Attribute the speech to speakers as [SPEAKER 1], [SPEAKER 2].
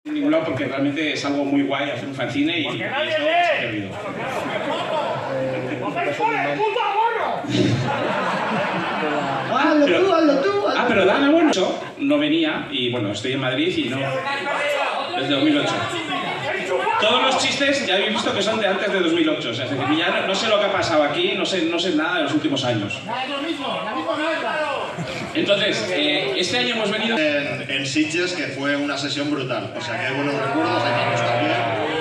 [SPEAKER 1] En ningún lado porque realmente es algo muy guay hacer un fanzine y eso se ha perdido. Pero Dana, bueno, no venía y bueno, estoy en Madrid y no... Desde 2008. Todos los chistes ya habéis visto que son de antes de 2008, o sea, es decir, ya no sé lo que ha pasado aquí, no sé nada de los últimos años. Entonces, este año hemos venido...
[SPEAKER 2] En Sitges, que fue una sesión brutal, o sea que hay buenos recuerdos, hay malos también.